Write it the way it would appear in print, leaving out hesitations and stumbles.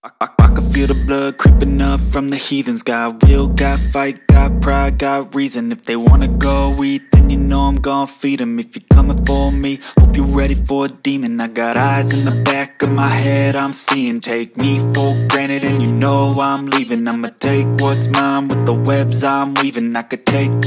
I can feel the blood creeping up from the heathens. Got will, got fight, got pride, got reason. If they wanna go eat, then you know I'm gon' feed them. If you're coming for me, hope you're ready for a demon. I got eyes in the back of my head, I'm seeing. Take me for granted and you know I'm leaving. I'ma take what's mine with the webs I'm weaving. I could take